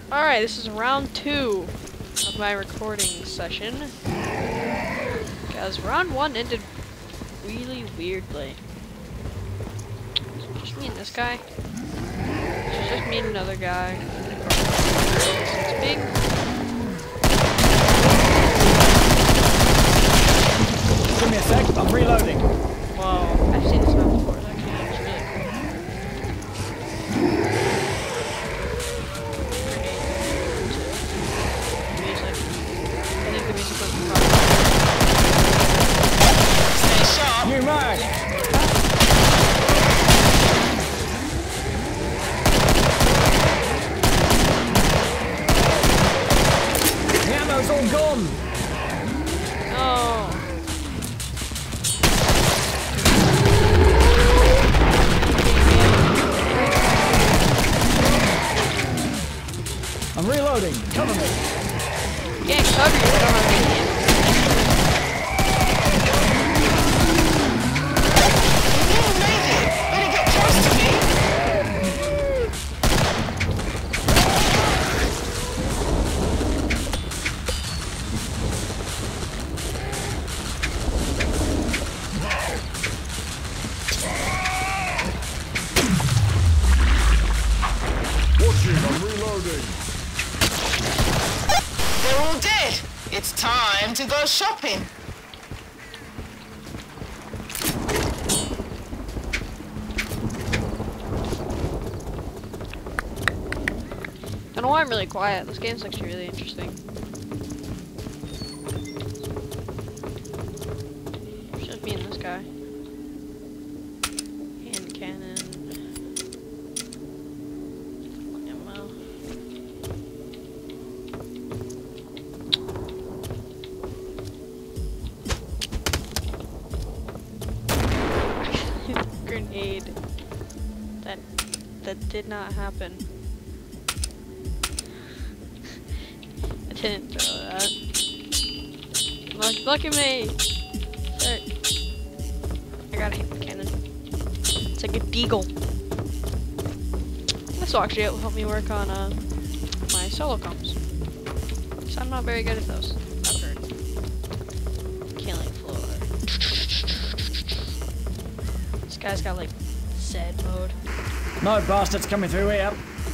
Alright, this is round 2 of my recording session. Because round 1 ended really weirdly. Just me and this guy. It's just me and another guy. It's big. Give me a sec, I'm reloading. Whoa, I've seen this map before. It's actually looks really Stay sharp. New mag! The ammo's all gone! Oh. I'm reloading, cover me! Can't cover you, I don't have any ammo. You made it. Better get close to me. Watching, I'm reloading. They're all dead. It's time to go shopping. Don't know why I'm really quiet. This game's actually really interesting. It's just me and this guy. Hand cannon. Ammo. Grenade. That did not happen. I didn't throw that. Look at me! Sir. I got a hand cannon. It's like a deagle. This will actually help me work on my solo comps. So I'm not very good at those, I've heard. Killing floor. This guy's got like Zed mode. No bastards coming through here.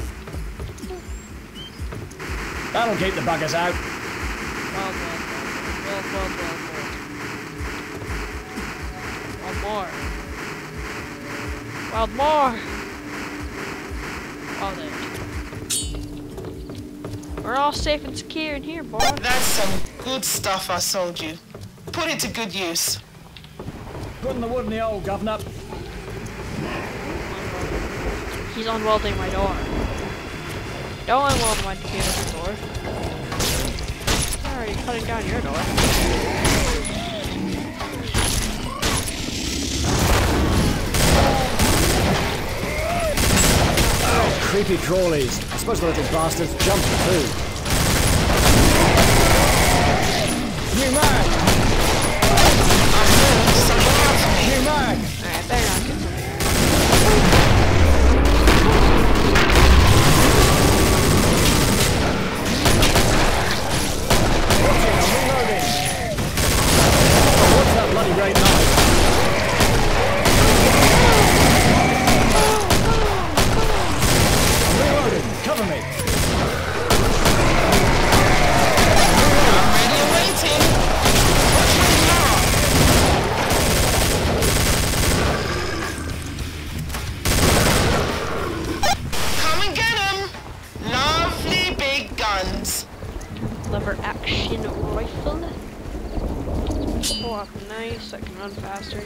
That'll keep the buggers out. Wild. Wild more. Oh, there. We're all safe and secure in here, boy. That's some good stuff I sold you. Put it to good use. Putting the wood in the hole, governor. He's unwelding my door. Don't unweld my computer door. I'm already cutting down your door. Oh, creepy crawlies. I suppose the little bastards jumped too. New mag! New mag! Alright, better not get something. What's that bloody great knife? I'm reloading. Cover me. I'm ready and waiting. Watch your mark. Come and get 'em. Lovely big guns. Lever action rifle. Pull up nice, I can run faster.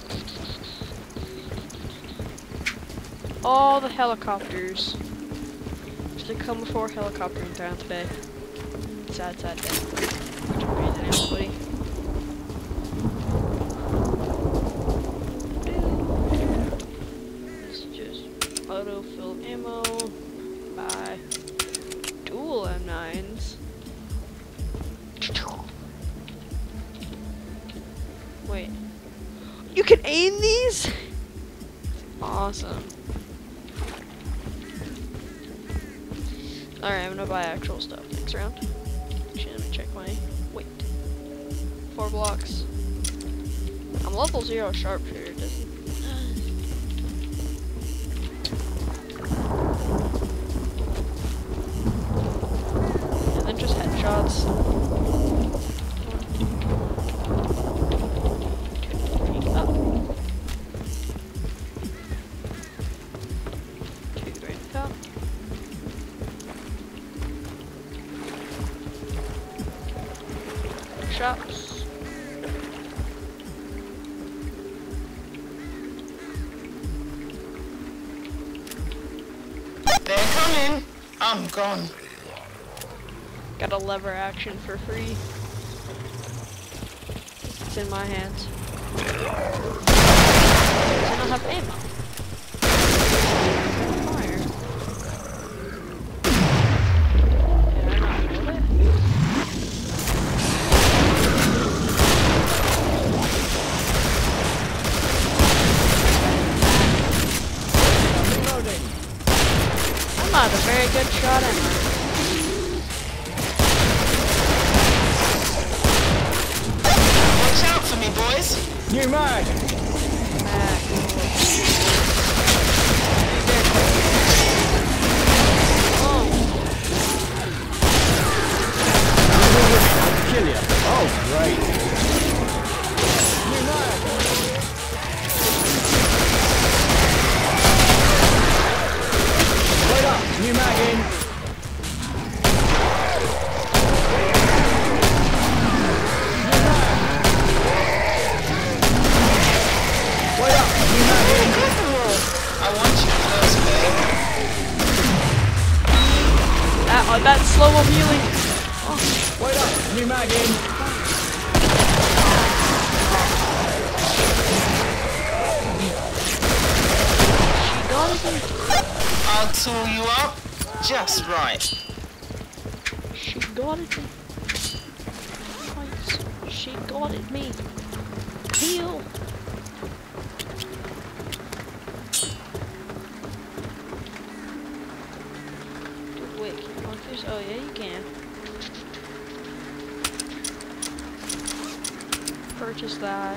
All the helicopters. Should have come before helicopter in town today. Sad day. Much crazy now, buddy. This is just autofill ammo. Buy dual M9s. Wait. You can aim these? Awesome. Alright, I'm gonna buy actual stuff next round. Actually, let me check my weight. 4 blocks. I'm level 0 sharpshooter, doesn't. And then just headshots. 1, 2, 3, up. 2 right top. Shops. They're coming. I'm gone. Got a lever action for free. It's in my hands. I don't have ammo. Fire. Did I not know that? Reloading. I'm not a very good shot, am I? Watch out for me, boys. New mag. Oh, I'll kill you. Oh, great. New mag. Wait up. New mag in. Wait up. New mag in. I want you close, babe. that slow healing. Wait up. New mag in. She got it. I'll tool you up just right. She got it. Twice. She got it. Me. Heal. Dude, wait. Can you want this? Oh yeah, you can. Purchase that.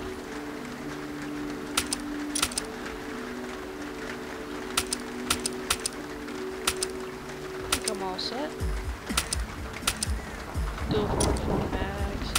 I think I'm all set. Dual 44 mags.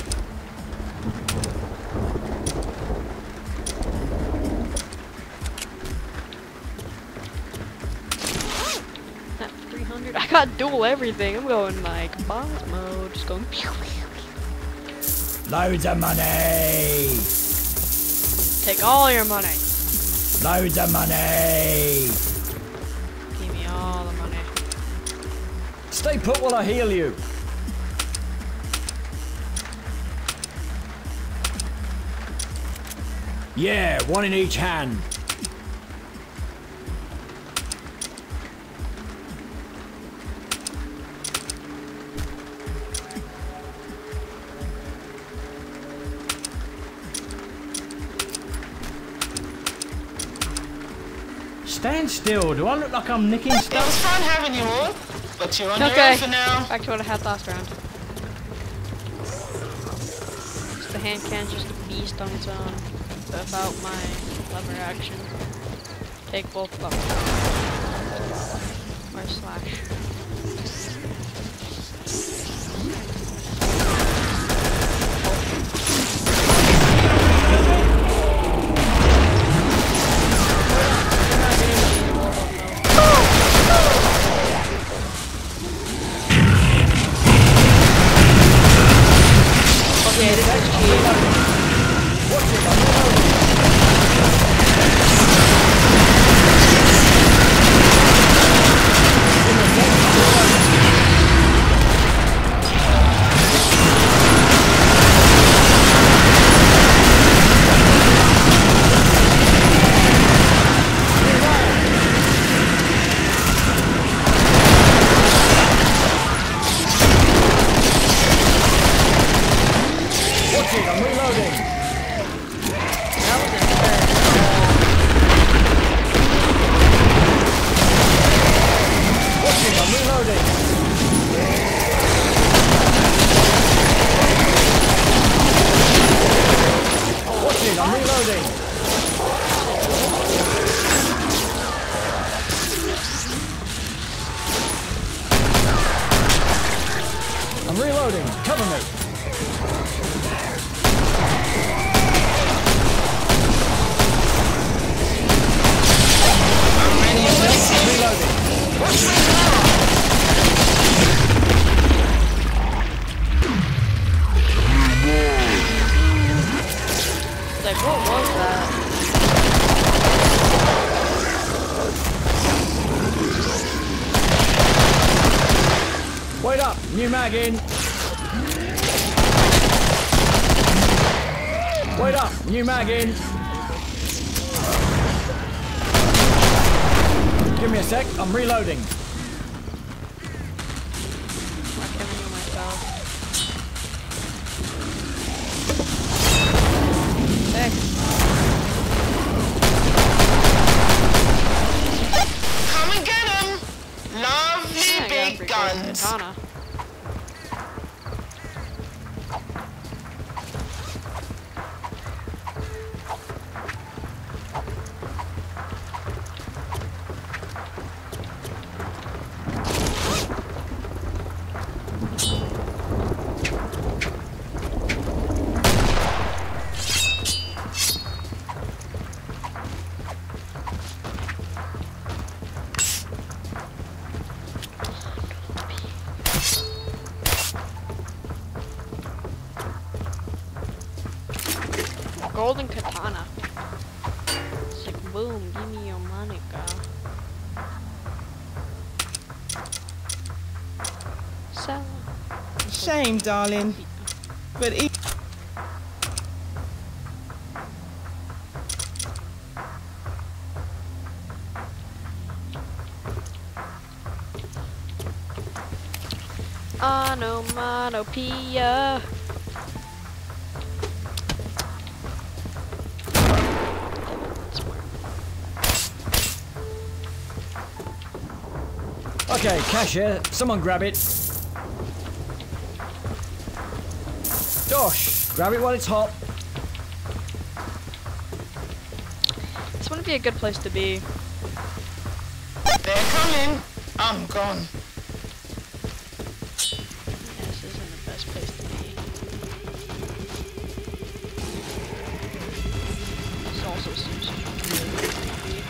At 300. I got dual everything. I'm going like boss mode. Just going pew pew. Loads of money. Take all your money. Loads of money. Give me all the money. Stay put while I heal you. Yeah, one in each hand. Stand still. Do I look like I'm nicking It was stuff? fun having you all, but you're on your Okay. own for now. Back to what I had last round. Just the hand can's just a beast on its own. Without my lever action. Take both buttons. Or slash. Okay, this is cheap. I'm reloading. Cover me. I'm ready and waiting. Reloading. Watch me now. Like, what was that? Wait up. New mag in. Wait up. New mag in. Give me a sec. I'm reloading. I can't remember myself. Sick. Come and get him. Lovely Yeah, I got a big pretty cool guns. katana. Golden katana. It's like, boom, give me your money, girl. Sell. Shame, darling. But Onomatopoeia. Okay, cash here. Someone grab it. Dosh, grab it while it's hot. This wouldn't be a good place to be. They're coming. I'm gone. Yeah, this isn't the best place to be. This also seems really creepy.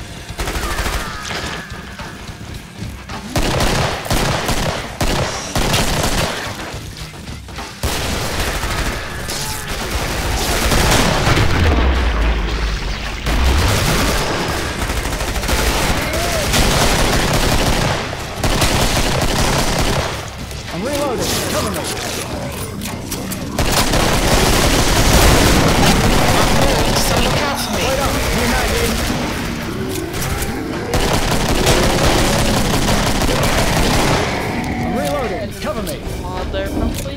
I'm reloading. Cover me. So look out for me. Wait up. New mag in. I'm reloading. Cover me. Mod there, probably.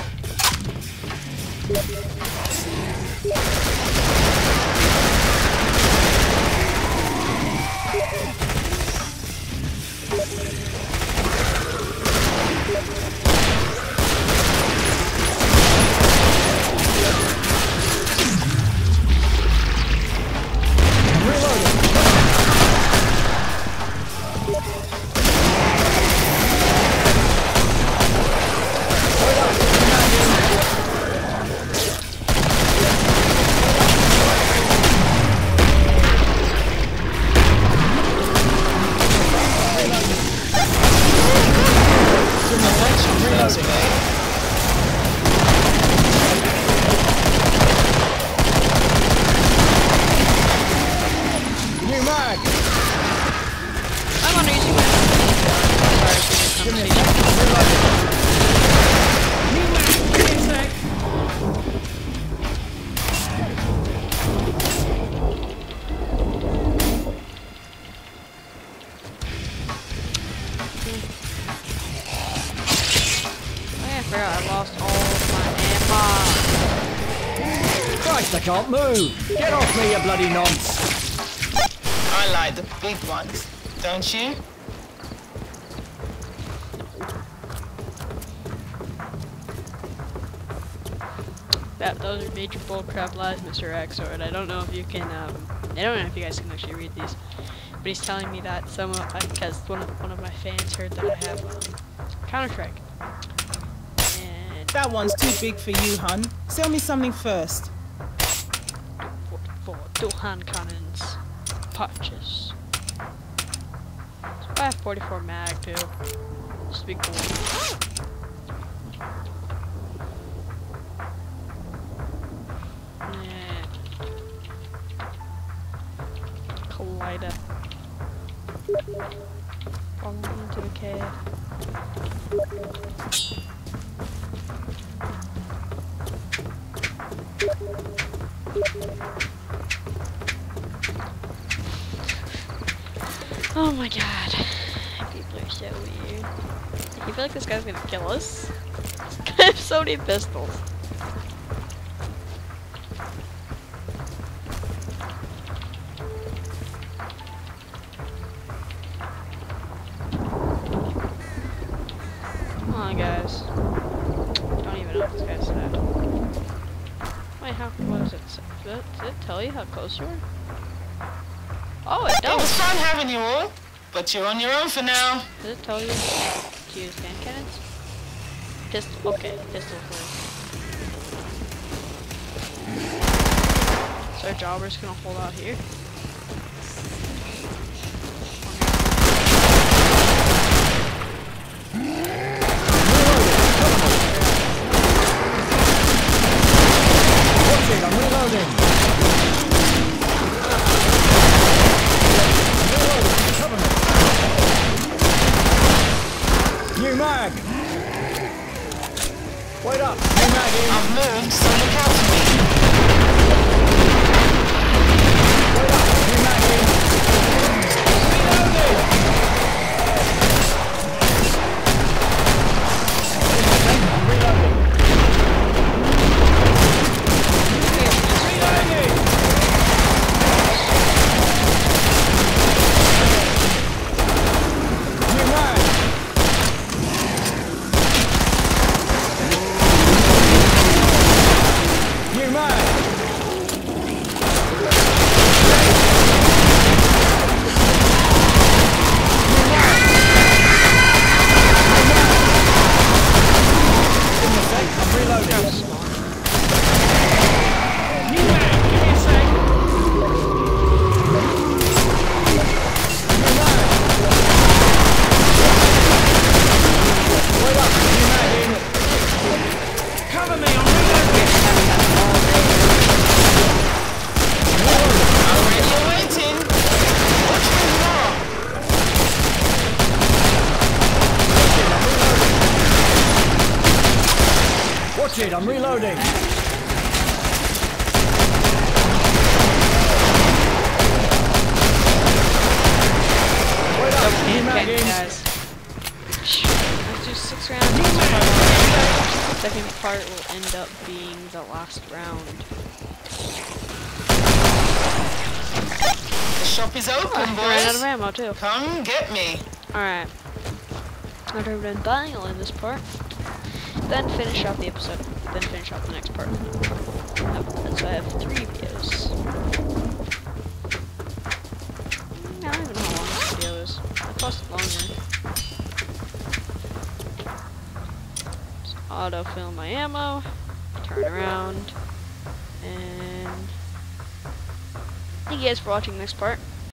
I'm reloading. Wait up. New mag in. Floats away. New mag. I'm underusing my. Sorry, Give me a conversation. sec. I'm reloading. New mag. Give me a sec. Oh yeah, I forgot I lost all of my ammo. Christ, I can't move. Get off me, you bloody nonce. I like the big ones, don't you? Those are major bullcrap lies, Mr. Xord. I don't know if you can, I don't know if you guys can actually read these, but he's telling me that because one of my fans heard that I have Counter-Strike. That one's too big for you, hun. Sell me something first. 44 dual hand cannons. Purchase. I have 44 mag too. This would be cool. Yeah. Collider. Falling into the cave. Oh my god. People are so weird. I feel like this guy's gonna kill us. I have so many pistols. Come on, guys. Don't even know if this guy's dead. Wait, what does it say? Does it tell you how close you are? Oh, it It was does! fun having you all, but you're on your own for now. Does it tell you to use hand cannons? Pistol. Okay, pistol first. So our jobber's gonna hold out here. Watch it, I'm reloading. Cover me. New mag. Wait up. New mag in. I've moved, so look out for me. Wait up. New mag in. Reloading. I'm reloading. Reloading. New mag. New mag. Give me a sec, I'm reloading. New mag, give me a sec. New mag. Wait up, new mag in. Cover me, I'm reloading. Already waiting. What's wrong? Watch it, I'm reloading. Wait up, new mag in. Guys. Let's do 6 rounds. The second part will end up being the last round. The shop is open, I ran out of boys. ammo too. Come get me. Alright. After we're done dying, I'll end this part. Then finish off the episode. Then finish off the next part. So I have 3 videos. I don't even know how long this video is. I posted longer. Just autofill my ammo. Turn around. And thank you guys for watching this part.